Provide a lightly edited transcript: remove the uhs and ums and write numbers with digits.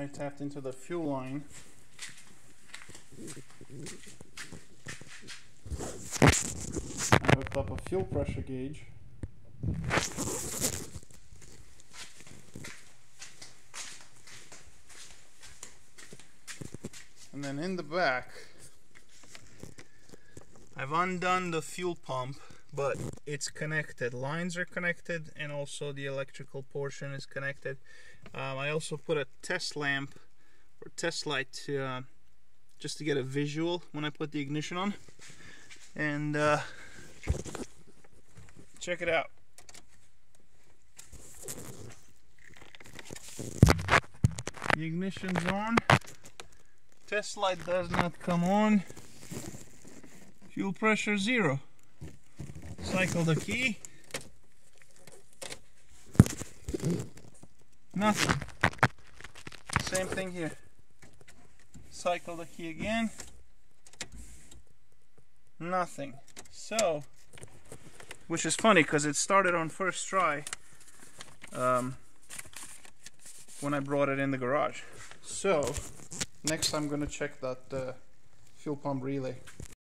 I tapped into the fuel line. I hooked up a fuel pressure gauge. And then in the back, I've undone the fuel pump, but it's connected. Lines are connected, and also the electrical portion is connected. I also put a test lamp or test light to, just to get a visual when I put the ignition on. And check it out. The ignition's on. Test light does not come on. Fuel pressure 0. Cycle the key. Nothing. Same thing here. Cycle the key again. Nothing. So, which is funny because it started on first try when I brought it in the garage. So, next I'm going to check that fuel pump relay.